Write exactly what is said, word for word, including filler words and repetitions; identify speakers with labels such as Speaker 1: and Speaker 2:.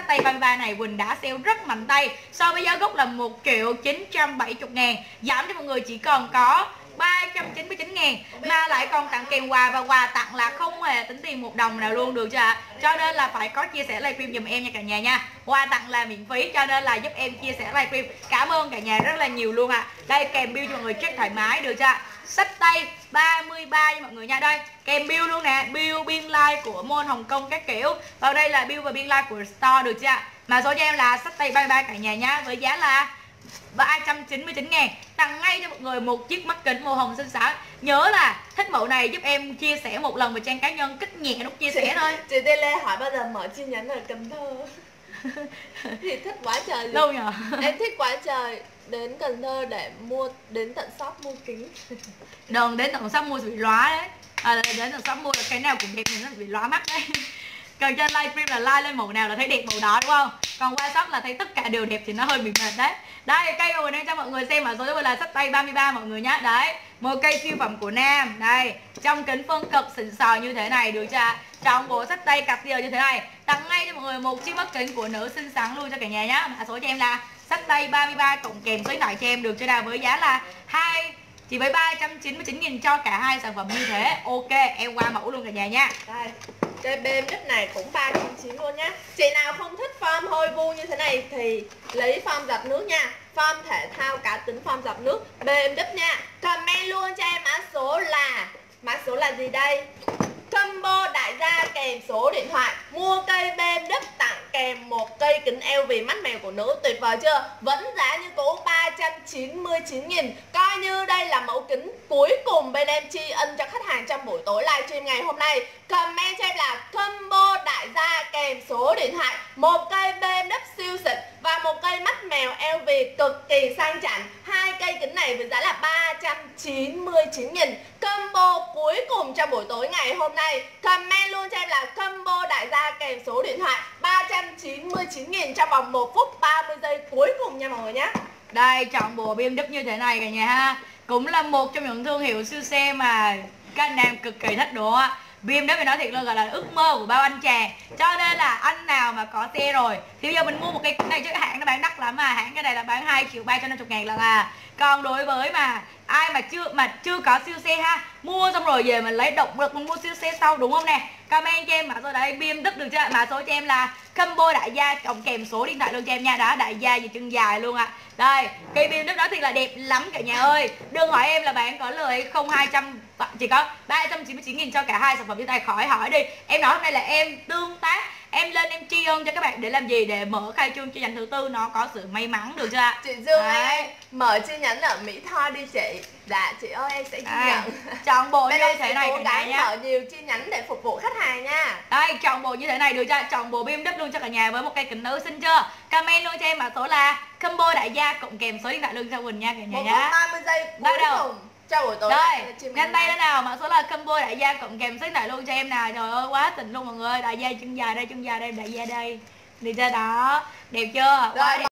Speaker 1: tay ba mươi ba này Quỳnh đã sale rất mạnh tay. So với giá gốc là một triệu chín trăm bảy mươi ngàn, giảm cho mọi người chỉ còn có ba trăm chín mươi chín ngàn, mà lại còn tặng kèm quà, và quà tặng là không hề tính tiền một đồng nào luôn, được chưa ạ? Cho nên là phải có chia sẻ livestream giùm em nha cả nhà nha. Quà tặng là miễn phí, cho nên là giúp em chia sẻ livestream. Cảm ơn cả nhà rất là nhiều luôn ạ. À. Đây kèm bill cho mọi người check thoải mái, được chưa? Sách tay ba mươi ba nha mọi người nha. Đây kèm bill luôn nè, bill biên like của môn Hồng Kông các kiểu. Vào đây là bill và biên like của store, được chưa? Mà số cho em là sách tay ba mươi ba cả nhà nha, với giá là ba trăm chín mươi chín ngàn. Tặng ngay cho mọi người một chiếc mắt kính màu hồng xinh xắn. Nhớ là thích mẫu này giúp em chia sẻ một lần vào trang cá nhân, kích nhẹ nút chia sẻ thôi.
Speaker 2: Chị Tê Lê hỏi bao giờ mở chi nhánh ở Cần Thơ. Thì thích quá trời
Speaker 1: luôn nhờ.
Speaker 2: Em thích quá trời. Đến Cần Thơ để mua, đến tận shop mua kính.
Speaker 1: Đừng đến tận shop mua bị lóa đấy. À, đến tận shop mua là cái nào cũng đẹp nhưng nó bị lóa mắt đấy. Còn trên livestream là like lên màu nào là thấy đẹp màu đó, đúng không? Còn qua shop là thấy tất cả đều đẹp thì nó hơi bị mệt đấy. Đây cây của mình đang cho mọi người xem, mà số tôi là sách tay ba mươi ba mọi người nhé. Đấy, một cây siêu phẩm của nam. Đây, trong kính phân cực xịn sò như thế này, được chưa? Trong bộ sách tay cặp giờ như thế này. Tặng ngay cho mọi người một chiếc mắt kính của nữ xinh xắn luôn cho cả nhà nhé. Mã số cho em là sách tay ba mươi ba cộng kèm số điện thoại cho em, được chưa nào? Với giá là hai chỉ với ba trăm chín mươi chín nghìn cho cả hai sản phẩm như thế. Ok, em qua mẫu luôn cả nhà nha.
Speaker 2: Đây, cái bê em đít này cũng ba trăm chín mươi luôn nhá. Chị nào không thích form hơi vuông như thế này thì lấy form giọt nước nha. Form thể thao cá tính, form giọt nước, bê em đít nha. Comment luôn cho em mã số là mã số là gì đây? Combo đại gia kèm số điện thoại. Mua cây bê em đít tặng kèm một cây kính eo vì mắt mèo của nữ, tuyệt vời chưa? Vẫn giá như cũ ba trăm chín mươi chín nghìn. Coi như đây là mẫu kính cuối cùng bên em tri ân cho khách hàng trong buổi tối livestream ngày hôm nay. Comment cho em là combo đại gia kèm số điện thoại, một cây bê em đít siêu xịn và một cây mắt mèo eo vì cực kỳ sang chảnh. Hai cây kính này với giá là ba trăm chín mươi chín nghìn. Combo cuối cùng trong buổi tối ngày hôm nay. Comment luôn cho em là combo đại gia kèm số điện thoại ba trăm chín mươi chín nghìn trong vòng một phút ba mươi giây cuối cùng nha mọi người nhé.
Speaker 1: Đây, chọn bộ bê em đê như thế này cả nhà ha. Cũng là một trong những thương hiệu siêu xe mà các anh em cực kỳ thích đúng không ạ? bê em đê phải nói thiệt luôn, gọi là ước mơ của bao anh chàng. Cho nên là anh nào mà có xe rồi thì bây giờ mình mua một cái này chứ, cái hãng nó bán đắt lắm mà. Hãng cái này là bán hai triệu ba trăm năm mươi ngàn lần à. Còn đối với mà ai mà chưa mà chưa có siêu xe ha, mua xong rồi về mình lấy động lực mình mua siêu xe sau, đúng không nè? Comment cho em mã số đấy bê em đê được chưa? Mã số cho em là combo đại gia cộng kèm số điện thoại luôn cho em nha. Đó, đại gia gì chân dài luôn ạ. À. Đây, cây bê em đê đó thì là đẹp lắm cả nhà ơi. Đừng hỏi em là bạn có lời không, hai trăm chỉ có ba trăm chín mươi chín nghìn cho cả hai sản phẩm như này, khỏi hỏi đi. Em nói hôm nay là em tương tác, em lên em tri ân cho các bạn để làm gì? Để mở khai trương chi nhánh thứ tư nó có sự may mắn, được chưa ạ?
Speaker 2: Chị Dương ơi, mở chi nhánh ở Mỹ Tho đi chị. Dạ chị ơi, em sẽ ghi nhận.
Speaker 1: Chọn bộ
Speaker 2: bên
Speaker 1: như thế này cả nhà nhá.
Speaker 2: Mở nhiều chi nhánh để phục vụ khách hàng nha.
Speaker 1: Đây, chọn bộ như thế này được chưa? Chọn bộ bê em đê luôn cho cả nhà với một cây kính nữ xinh chưa? Comment luôn cho em mã số là combo đại gia cộng kèm số điện thoại luôn cho Quỳnh nha cả nhà nhá.
Speaker 2: ba mươi giây cuối cùng cho buổi tối.
Speaker 1: Đây, nhanh tay lên nào, mã số là combo đại gia cộng kèm số điện thoại luôn cho em nào. Trời ơi quá tình luôn mọi người. Đại gia chân dài đây, chân dài đây, đại gia đây. Đi ra đó. Đẹp chưa?
Speaker 2: Rồi.